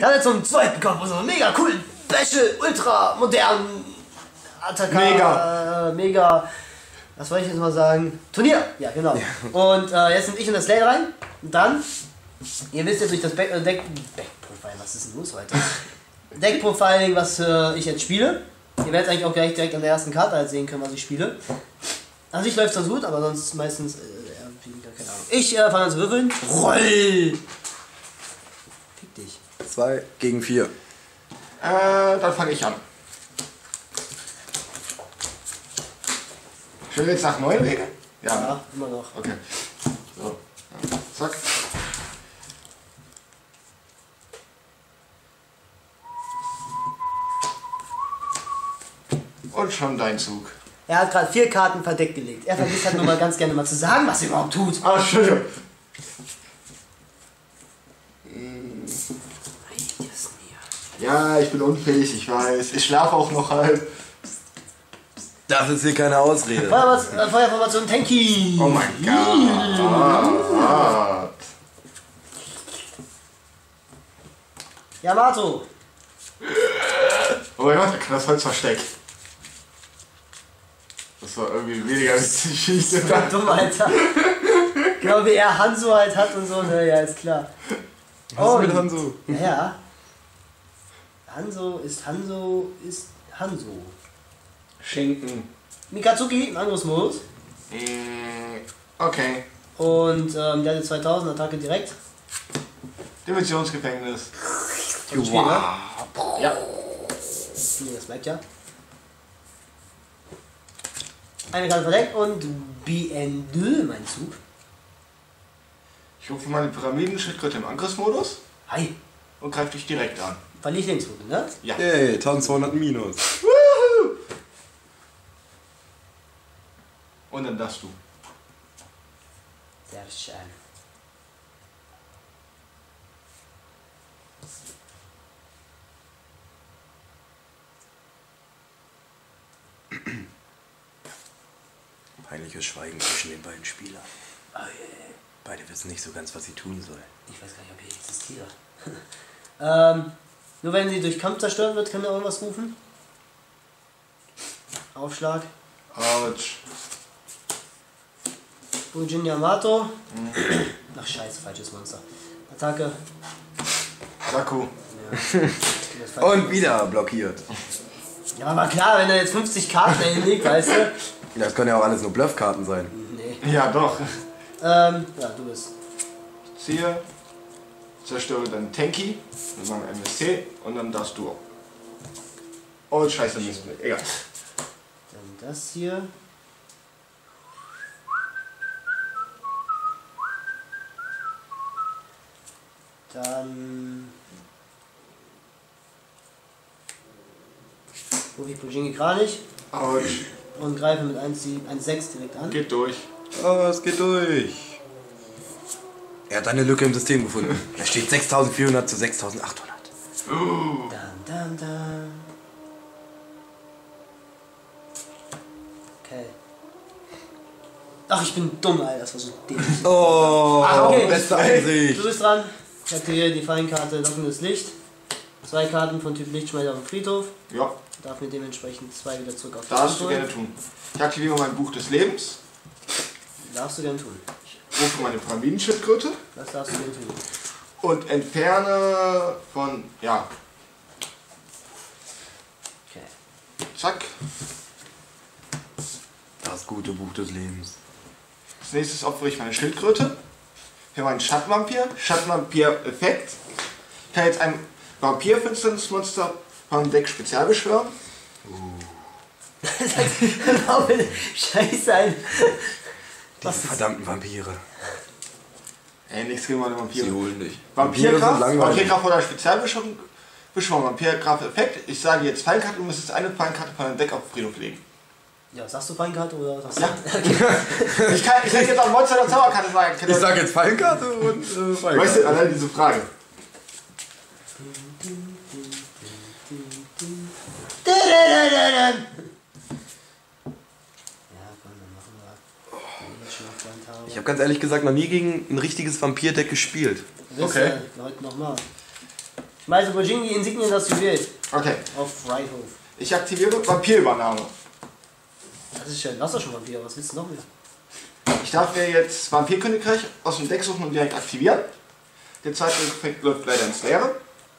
Dann jetzt zum zweiten Kopf, so einen mega coolen, special, ultra modernen Attacca. Mega. Was wollte ich jetzt mal sagen? Turnier! Ja, genau. Und jetzt sind ich und das Slay rein. Und dann, ihr wisst jetzt durch das Deckprofiling, was ist denn los heute? Deckprofiling, was ich jetzt spiele. Ihr werdet eigentlich auch gleich direkt an der ersten Karte halt sehen können, was ich spiele. An sich läuft es ganz gut, aber sonst meistens, keine Ahnung. Ich fange an zu würfeln. Roll! Fick dich. 2 gegen 4. Dann fange ich an. Schon jetzt nach 9 Regeln? Ja, immer noch. Okay. So. Ja. Zack. Und schon dein Zug. Er hat gerade 4 Karten verdeckt gelegt. Er vergisst halt nur mal ganz gerne mal zu sagen, was er überhaupt tut. Ah, Entschuldigung. Ja, ich bin unfähig, ich weiß. Ich schlafe auch noch halb. Das ist hier keine Ausrede. Feuerformation Tenki. Oh mein Gott. Yamato. Oh mein Gott, er kann das Holz versteckt. Das war irgendwie weniger witzig, wie ich Das war dumm, Alter. Genau wie er Hanzo halt hat und so, ne, ja, ist klar. Was ist mit Hanzo? Ja. Hanzo ist Hanzo. Schinken. Mikatsuki, ein anderes Modus. Okay. Und der hat die 2000 Attacke direkt. Dimensionsgefängnis. Wow. Ja. Nee, das bleibt ja. Eine Karte verdeckt und BN2, mein Zug. Ich rufe meine Pyramidenschildkröte im Angriffsmodus Hi. und greife dich direkt an. Verliere ich den Zug, ne? Ja. Hey, 1200 minus. Und dann darfst du. Sehr schön. Peinliches Schweigen zwischen den beiden Spielern. Oh, yeah. Beide wissen nicht so ganz, was sie tun sollen. Ich weiß gar nicht, ob ich existiere. Nur wenn sie durch Kampf zerstört wird, kann er irgendwas rufen. Aufschlag. Autsch. Fujin Yamato. Ach scheiße, falsches Monster. Attacke. Saku. Ja. Und wieder blockiert. Ja, aber klar, wenn er jetzt 50 Karten hinlegt, weißt du. Das können ja auch alles nur Bluffkarten sein. Nee. Ja, doch. Ja, du bist. Ich ziehe, zerstöre dann Tenki mit meinem MSC und dann darfst du. Oh, scheiße, Mist. Egal. Dann das hier. Dann rufe ich Pujingi Kranich Autsch. und greife mit 1,6 direkt an. Geht durch. Oh, es geht durch. Er hat eine Lücke im System gefunden. Da steht 6400 zu 6800. Dann. Okay. Ach, ich bin dumm, Alter. Das war so dämlich. Oh, Okay. beste Einsicht. Du bist dran. Ich aktiviere die Fallenkarte Lockendes Licht. 2 Karten von Typ Lichtschmeider auf dem Friedhof. Ja, Darf mir dementsprechend 2 wieder zurück auf die darfst du holen. gerne tun. Ich aktiviere mein Buch des Lebens, Darfst du gerne tun. rufe meine Pyramidenschildkröte Das darfst du gerne tun. und entferne von, ja, Okay. zack. Das gute Buch des Lebens. Als nächstes opfere ich meine Schildkröte für meinen Schattenvampir. Schattenvampir-Effekt. Ich kann jetzt ein Vampir-Finsternismonster vom Deck spezial beschwören. Warum will Scheiße ein? Diese verdammten Vampire. Ey, nichts gegen meine Vampire. Sie holen dich. Vampirkraft, langweilig. Vampirkraft oder Spezialbeschwörung. Vampirkraft-Effekt. Ich sage jetzt Fallenkarte, du müsstest eine Fallenkarte von deinem Deck auf den Friedhof legen. Ja, sagst du Fallenkarte oder sagst Ja. du? Okay. Ich hätte jetzt auch Monster oder Zauberkarte sagen können. Ich sag jetzt Fallenkarte und Fallenkarte. Weißt du, allein diese Frage. Ja, komm, dann machen wir. Wenn ich jetzt schon auf Land habe. Ich habe ganz ehrlich gesagt noch nie gegen ein richtiges Vampirdeck gespielt. Wisst Okay. ihr, heute nochmal. Schmeiße Bojing die Insignien das Juwel Okay. auf Friedhof. Ich aktiviere Vampirübernahme. Das ist schön. Du hast doch schon Vampire. Was willst du noch mehr? Ich darf mir jetzt Vampirkönigreich aus dem Deck suchen und direkt aktivieren. Der zweite Effekt läuft leider ins Leere.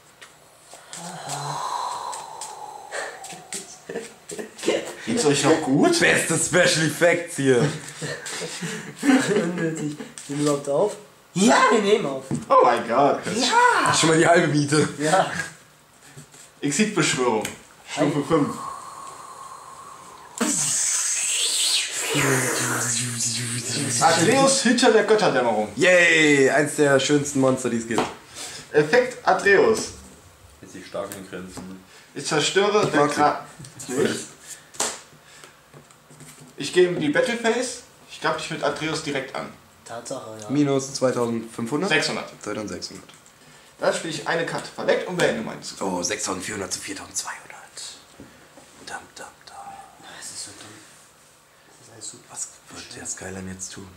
Geht's euch noch gut? Beste Special Effects hier. Unnötig. Nehmen wir überhaupt auf? Ja, wir nehmen auf. Oh mein Gott. Das ist schon mal die halbe Miete. Ja. Exit-Beschwörung. Stufe 5. Atreus, Hüter der Götterdämmerung. Yay, eins der schönsten Monster, die es gibt. Effekt Atreus. Jetzt die starken Grenzen. Ich zerstöre der mag Kra... Nicht. Ich gehe in die Battleface. Ich greife dich mit Atreus direkt an. Tatsache, ja. Minus 2500? 600. 2600. Dann spiele ich eine Karte verdeckt und beende meinen Zug. Oh, 6400 zu 4200. Dum, dum, dum. Das ist so dumm. Das ist alles super. Was wird der Skyline jetzt tun?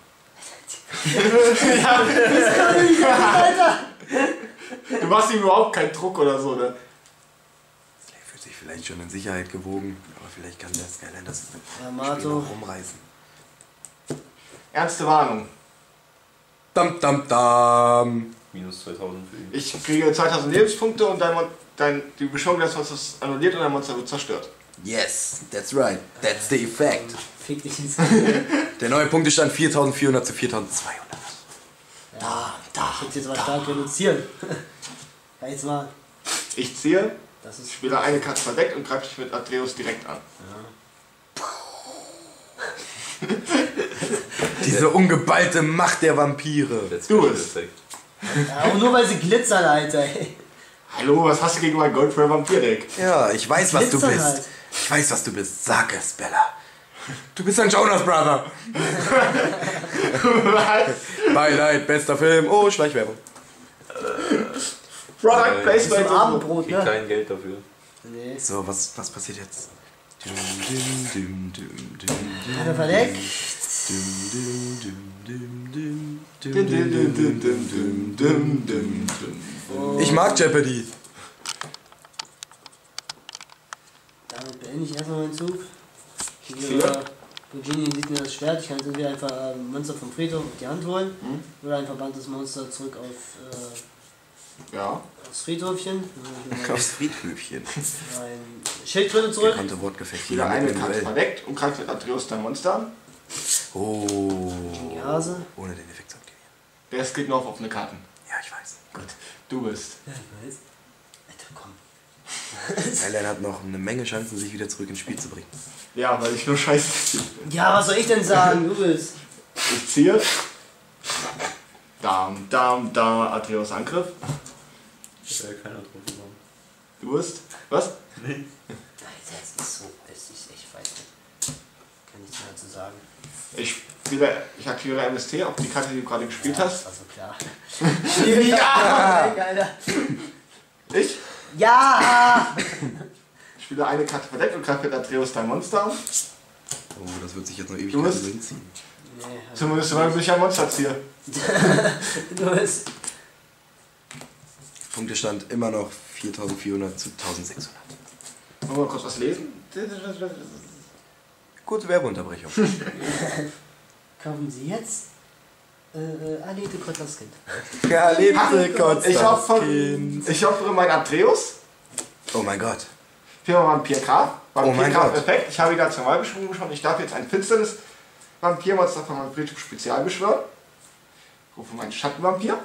Du machst ihm überhaupt keinen Druck oder so, ne? Er fühlt sich vielleicht schon in Sicherheit gewogen, aber vielleicht kann der Skyline das Spiel Mato. noch rumreißen. Ernste Warnung. Dum, dum, dum. Minus 2000 für ihn. Ich kriege 2000 Lebenspunkte und die Beschwörung des Monsters ist annulliert und dein Monster wird zerstört. Yes, that's right. That's the effect. Fick dich ins Der neue Punktestand 4400 zu 4200. Da. Ich hätte jetzt mal stark reduzieren. Ja, jetzt mal. Ich ziehe, Das ist. ich spiele eine Karte verdeckt und greife dich mit Atreus direkt an. Diese ungeballte Macht der Vampire. Let's Du go, es. Effekt. Ja, aber nur weil sie glitzern, Alter. Ey. Hallo, was hast du gegen mein Goldframe Vampir-Deck? Ja, ich weiß, was du Glitzern bist. halt. Ich weiß, was du bist. Sag es, Bella. Du bist ein Jonas Brother. Beileid, bester Film. Oh, Schleichwerbung. Product Placement. So ein Abendbrot, Krieg ne? kein Geld dafür. Nee. So, was passiert jetzt? Einer verdeckt. Ich mag Jeopardy. Damit beende ich erstmal meinen Zug. Ja. Virginia sieht mir das Schwert. Ich kann jetzt entweder einfach ein Monster vom Friedhof auf die Hand holen oder ein verbanntes Monster zurück auf Ja. das Friedhofchen. Aufs Friedhöfchen. Ein Schildkröte zurück. Konnte Wortgefecht Wieder eine Karte Duell. verdeckt und greife mit Atreus dein Monster an. Oh. Die Hase. Ohne den Effekt zu aktivieren. Der ist geht noch auf offene Karten. Ja, ich weiß. Gut. Du bist. Ja, ich weiß. Alter, komm. Skyline hat noch eine Menge Chancen, sich wieder zurück ins Spiel zu bringen. Ja, weil ich nur scheiße. Ja, was soll ich denn sagen? Du bist. Ich ziehe. Da, Atreus Angriff. Keiner drauf genommen. Du bist. Was? Nee. Alter, es ist so. Es ist, ich weiß nicht. Kann nichts mehr dazu sagen. Ich aktiviere MST auf die Karte, die du gerade gespielt hast. Das war so klar. Ja! Alter. Ich Ja! spiele eine Karte verdeckt und greife mit Atreus dein Monster an. Oh, das wird sich jetzt noch Du Ewigkeiten bist- so hinziehen. Nee, Zumindest solange ich ein Monster ziehe. du bist. Punktestand immer noch 4400 zu 1600. Wollen wir mal kurz was lesen? Kurze Werbeunterbrechung. Kaufen Sie jetzt Annette Kotterskind. Ja, lebte Gott. Ich opfere meinen Atreus. Oh mein Gott. Firma Vampir Graf. Oh mein Vampir Graf Gott. Effekt. Ich habe die ganze Normalbeschwörung schon. Ich darf jetzt ein finsternes Vampirmonster von meinem Friedhof Spezial beschwören. Rufe meinen Schattenvampir.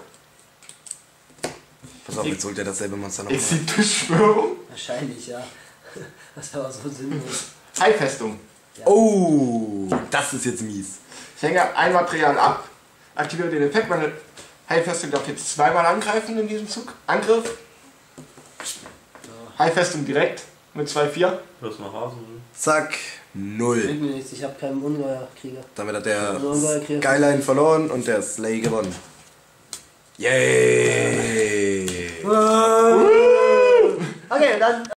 Pass auf, jetzt holt er dasselbe Monster nochmal. Exit-Beschwörung. Wahrscheinlich, ja. Das war so sinnlos. Heilfestung. Oh, das ist jetzt mies. Ich hänge ein Material ab. Aktiviere den Effekt. Meine Heilfestung darf jetzt zweimal angreifen in diesem Zug. Angriff. Heilfestung direkt mit 2,4. Du hast noch Hasen drin. Zack, 0. Bringt mir nichts, ich habe keinen Ungeheuerkrieger. Damit hat der Also Ungeheuerkrieger. Skyline verloren und der Slay gewonnen. Yay! Okay, und dann